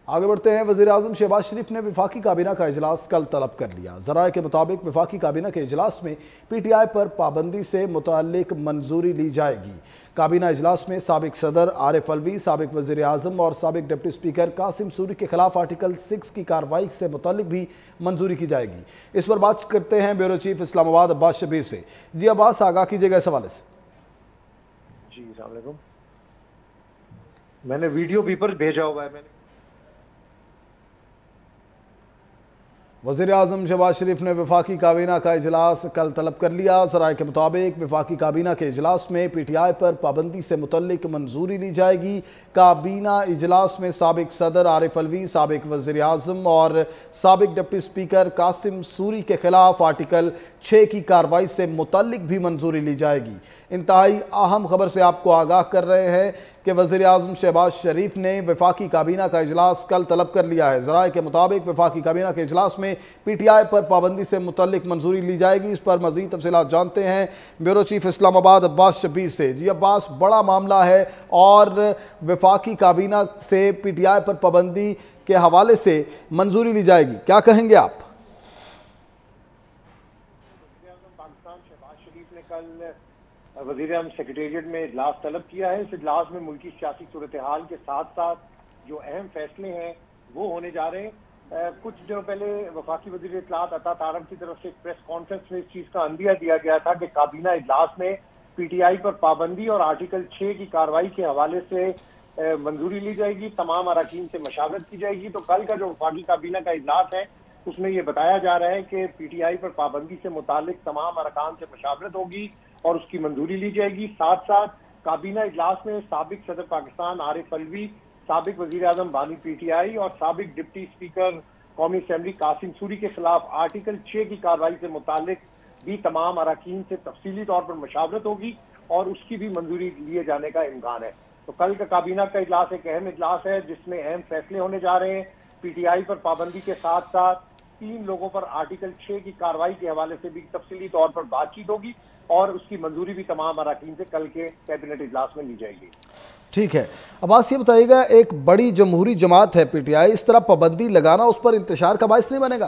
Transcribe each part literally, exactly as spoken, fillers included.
आगे बढ़ते हैं। वज़ीर आज़म शहबाज शरीफ ने वफाकी काबीना का इजलास कल तलब कर लिया। ज़राए के मुताबिक वफाकी काबीना के इजलास में पी टी आई पर पाबंदी से मुताल्लिक मंजूरी ली जाएगी। काबीना इजलास में साबिक सदर आरिफ अलवी, साबिक वज़ीर आज़म और साबिक डिप्टी स्पीकर कासिम सूरी के खिलाफ आर्टिकल सिक्स की कार्रवाई से मुताल्लिक भी मंजूरी की जाएगी। इस पर बात करते हैं ब्यूरो चीफ इस्लामाबाद अब्बास शबीर से। जी अब्बास, आगाह कीजिएगा इस हवाले से। जी अस्सलाम वालेकुम। मैंने वीडियो भी पर भेजा हुआ है। मैंने वज़ीर आज़म शहबाज शरीफ ने वफाकी काबीना का इजलास कल तलब कर लिया। ज़राए के मुताबिक वफाकी काबीना के इजलास में पी टी आई पर पाबंदी से मुतल्लिक मंजूरी ली जाएगी। काबीना इजलास में साबिक सदर आरिफ अलवी, साबिक वज़ीर आज़म और साबिक डिप्टी स्पीकर कासिम सूरी के खिलाफ आर्टिकल छः की कार्रवाई से मुतल्लिक भी मंजूरी ली जाएगी। इंतहाई अहम खबर से आपको आगाह कर रहे हैं कि वज़ीर आज़म शहबाज शरीफ ने वफाकी काबीना का इजलास कल तलब कर लिया है। ज़राए के मुताबिक वफाकी काबीना के इजलास में पी टी आई पर पाबंदी से मुतल्लिक मंजूरी ली जाएगी। इस पर मज़ीद तफसीलात जानते हैं ब्यूरो चीफ इस्लामाबाद अब्बास शबीर से। जी अब्बास, बड़ा मामला है और वफाकी काबीना से पी टी आई पर पाबंदी के हवाले से मंजूरी ली जाएगी, क्या कहेंगे आप? पाकिस्तान शहबाज शरीफ ने कल वज़ीर आज़म सेक्रेटेरिएट में इजलास तलब किया है। इस इजलास में मुल्की सियासी सूरत हाल के साथ साथ जो अहम फैसले हैं वो होने जा रहे हैं। आ, कुछ दिनों पहले वफाकी वज़ीर इत्तलात अता तारक की तरफ से एक प्रेस कॉन्फ्रेंस में इस चीज़ का अंदिया दिया गया था कि काबीना इजलास में पी टी आई पर पाबंदी और आर्टिकल छः की कार्रवाई के हवाले से मंजूरी ली जाएगी, तमाम अरकान से मशावरत की जाएगी। तो कल का जो वफाकी काबीना का इजलास है उसमें यह बताया जा रहा है कि पी टी आई पर पाबंदी से मुतालिक तमाम अरकान से मशावरत होगी और उसकी मंजूरी ली जाएगी। साथ साथ काबीना इजलास में साबिक सदर पाकिस्तान आरिफ अलवी, साबिक वज़ीर आज़म बानी पी टी आई और साबिक डिप्टी स्पीकर कौमी असम्बली कासिम सूरी के खिलाफ आर्टिकल छः की कार्रवाई से मुतालिक भी तमाम अरकान से तफसीली तौर पर मशावरत होगी और उसकी भी मंजूरी लिए जाने का इम्कान है। तो कल का काबीना का इजलास एक अहम इजलास है जिसमें अहम फैसले होने जा रहे हैं। पी टी आई पर पाबंदी के साथ साथ तीन लोगों पर आर्टिकल छः की कार्रवाई के हवाले से भी तफसीली तौर पर बातचीत होगी और उसकी मंजूरी भी तमाम अरकान से कल के कैबिनेट इजलास में ली जाएगी। ठीक है अब्बास, ये बताइएगा, एक बड़ी जमहूरी जमात है पी टी आई, इस तरह पाबंदी लगाना उस पर इंतशार का बायस नहीं बनेगा?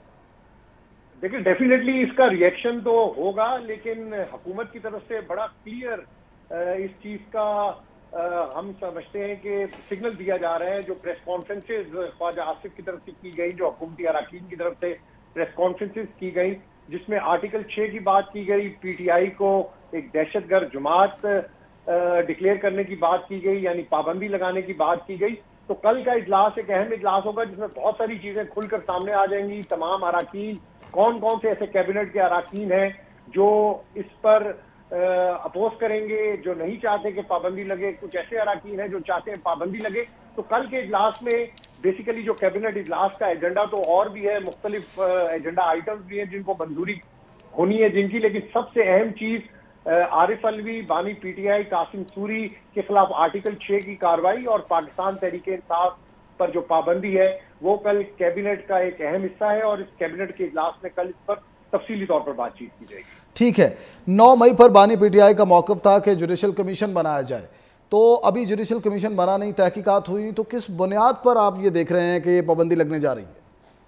देखिए, डेफिनेटली इसका रिएक्शन तो होगा, लेकिन हुकूमत की तरफ से बड़ा क्लियर इस चीज का आ, हम समझते हैं कि सिग्नल दिया जा रहा है। जो प्रेस कॉन्फ्रेंसेज ख्वाजा आसिफ की तरफ से की गई, जो हुकूमती अरकान की तरफ से प्रेस कॉन्फ्रेंसेज की गई, जिसमें आर्टिकल छः की बात की गई, पी टी आई को एक दहशतगर्द जमात डिक्लेयर करने की बात की गई, यानी पाबंदी लगाने की बात की गई। तो कल का इजलास एक अहम इजलास होगा जिसमें बहुत सारी चीजें खुलकर सामने आ जाएंगी। तमाम अरकान, कौन कौन से ऐसे कैबिनेट के अरकान हैं जो इस पर अपोज करेंगे, जो नहीं चाहते कि पाबंदी लगे, कुछ ऐसे अरकान हैं जो चाहते हैं पाबंदी लगे। तो कल के इजलास में बेसिकली जो कैबिनेट इजलास का एजेंडा तो और भी है, मुख्तलिफ एजेंडा आइटम्स भी हैं जिनको मंजूरी होनी है जिनकी, लेकिन सबसे अहम चीज आरिफ अलवी, बानी P T I, Qasim Suri के खिलाफ आर्टिकल छः की कार्रवाई और पाकिस्तान तहरीक इंसाफ पर जो पाबंदी है वो कल कैबिनेट का एक अहम हिस्सा है और इस कैबिनेट के इजलास में कल इस पर तफसीली तौर पर बातचीत की जाएगी। ठीक है, नौ मई पर बानी पी टी आई का मौक़िफ़ था कि जुडिशल कमीशन बनाया जाए, तो अभी जुडिशल कमीशन बना नहीं, तहकीकात हुई नहीं, तो किस बुनियाद पर आप ये देख रहे हैं कि ये पाबंदी लगने जा रही है?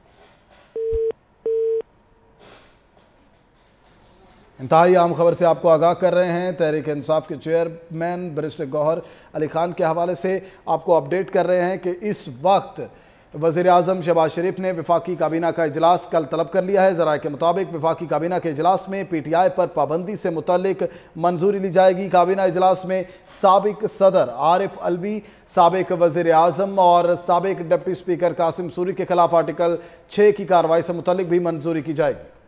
इंतहाई आम खबर से आपको आगाह कर रहे हैं। तहरीक इंसाफ के चेयरमैन बैरिस्टर गौहर अली खान के हवाले से आपको अपडेट कर रहे हैं कि इस वक्त वज़ीर आज़म शहबाज शरीफ ने वफाकी काबीना का इजलास कल तलब कर लिया है। ज़राए के मुताबिक वफाकी काबीना के इजलास में पी टी आई पर पाबंदी से मुतल्लिक मंजूरी ली जाएगी। काबीना इजलास में साबिक सदर आरिफ अलवी, साबिक वज़ीर आज़म और साबिक डिप्टी स्पीकर कासिम सूरी के खिलाफ आर्टिकल छः की कार्रवाई से मुतल्लिक भी मंजूरी की जाएगी।